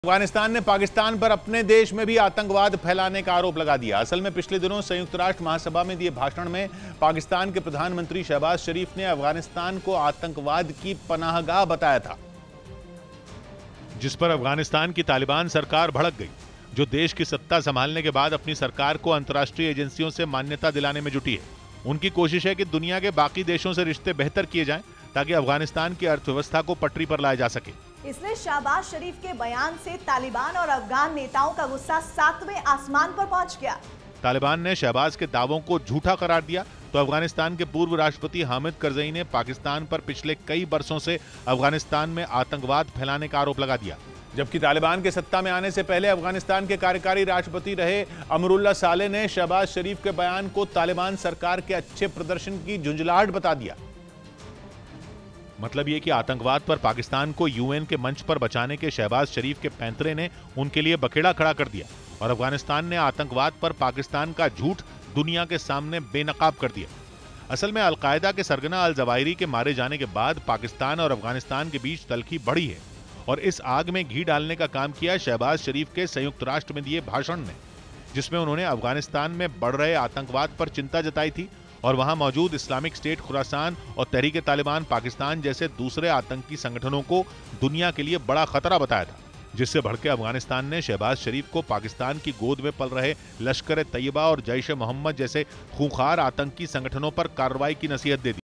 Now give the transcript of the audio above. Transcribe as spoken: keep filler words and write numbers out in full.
अफगानिस्तान ने पाकिस्तान पर अपने देश में भी आतंकवाद फैलाने का आरोप लगा दिया। असल में पिछले दिनों संयुक्त राष्ट्र महासभा में दिए भाषण में पाकिस्तान के प्रधानमंत्री शहबाज शरीफ ने अफगानिस्तान को आतंकवाद की पनाहगाह बताया था, जिस पर अफगानिस्तान की तालिबान सरकार भड़क गई, जो देश की सत्ता संभालने के बाद अपनी सरकार को अंतर्राष्ट्रीय एजेंसियों से मान्यता दिलाने में जुटी है। उनकी कोशिश है कि दुनिया के बाकी देशों से रिश्ते बेहतर किए जाएं ताकि अफगानिस्तान की अर्थव्यवस्था को पटरी पर लाया जा सके। इसलिए शहबाज शरीफ के बयान से तालिबान और अफगान नेताओं का गुस्सा सातवें आसमान पर पहुंच गया। तालिबान ने शहबाज के दावों को झूठा करार दिया तो अफगानिस्तान के पूर्व राष्ट्रपति हामिद करजई ने पाकिस्तान पर पिछले कई बरसों से अफगानिस्तान में आतंकवाद फैलाने का आरोप लगा दिया। जबकि तालिबान के सत्ता में आने से पहले अफगानिस्तान के कार्यकारी राष्ट्रपति रहे अमरुल्लाह सालेह ने शहबाज शरीफ के बयान को तालिबान सरकार के अच्छे प्रदर्शन की झुंझलाहट बता दिया। मतलब ये कि आतंकवाद पर पाकिस्तान को यूएन के मंच पर बचाने के शहबाज शरीफ के पैंतरे ने उनके लिए बखेड़ा खड़ा कर दिया और अफगानिस्तान ने आतंकवाद पर पाकिस्तान का झूठ दुनिया के सामने बेनकाब कर दिया। असल में अलकायदा के सरगना अल जवाहिरी के मारे जाने के बाद पाकिस्तान और अफगानिस्तान के बीच तल्खी बढ़ी है और इस आग में घी डालने का काम किया शहबाज शरीफ के संयुक्त राष्ट्र में दिए भाषण ने, जिसमें उन्होंने अफगानिस्तान में बढ़ रहे आतंकवाद पर चिंता जताई थी और वहां मौजूद इस्लामिक स्टेट खुरासान और तहरीक तालिबान पाकिस्तान जैसे दूसरे आतंकी संगठनों को दुनिया के लिए बड़ा खतरा बताया था, जिससे भड़के अफगानिस्तान ने शहबाज शरीफ को पाकिस्तान की गोद में पल रहे लश्कर-ए-तैयबा और जैश-ए-मोहम्मद जैसे खूंखार आतंकी संगठनों पर कार्रवाई की नसीहत दे दी।